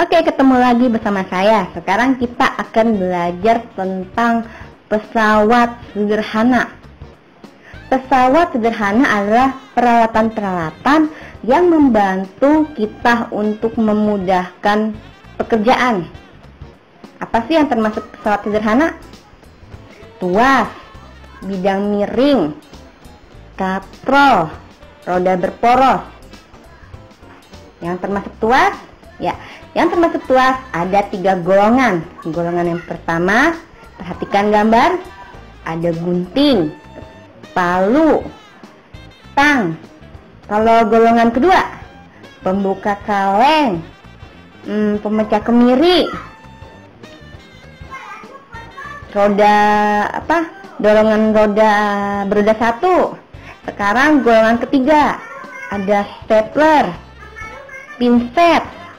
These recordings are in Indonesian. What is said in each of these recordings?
Oke, ketemu lagi bersama saya. Sekarang kita akan belajar tentang pesawat sederhana. Pesawat sederhana adalah peralatan-peralatan yang membantu kita untuk memudahkan pekerjaan. Apa sih yang termasuk pesawat sederhana? Tuas, bidang miring, katrol, roda berporos. Yang termasuk tuas? Ya, yang termasuk tuas ada 3 golongan. Golongan yang pertama, perhatikan gambar, ada gunting, palu, tang. Kalau golongan kedua, pembuka kaleng, pemecah kemiri, roda dorongan roda beroda 1. Sekarang golongan ketiga, ada stapler, pinset,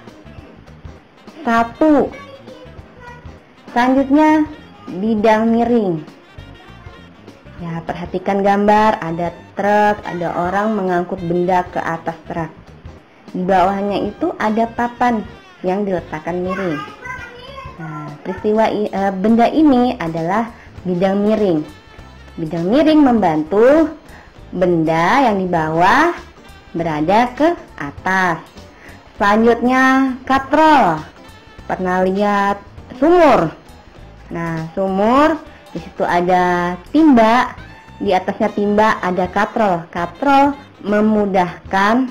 1. Selanjutnya bidang miring. Ya, perhatikan gambar, ada truk, ada orang mengangkut benda ke atas truk. Di bawahnya itu ada papan yang diletakkan miring. Nah, benda ini adalah bidang miring. Bidang miring membantu benda yang di bawah berada ke atas. Selanjutnya katrol. Pernah lihat sumur? Nah, sumur di situ ada timba, di atasnya timba ada katrol. Katrol memudahkan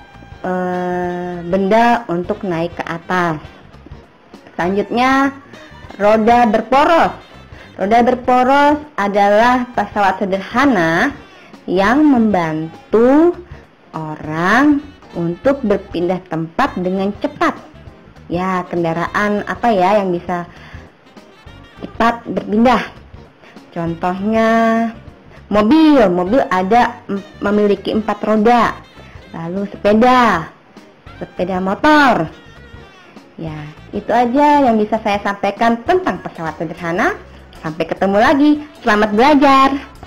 benda untuk naik ke atas. Selanjutnya roda berporos. Roda berporos adalah pesawat sederhana yang membantu orang untuk berpindah tempat dengan cepat. Ya, kendaraan apa ya yang bisa cepat berpindah? Contohnya mobil. Mobil memiliki 4 roda. Lalu sepeda motor. Ya, itu aja yang bisa saya sampaikan tentang pesawat sederhana. Sampai ketemu lagi. Selamat belajar.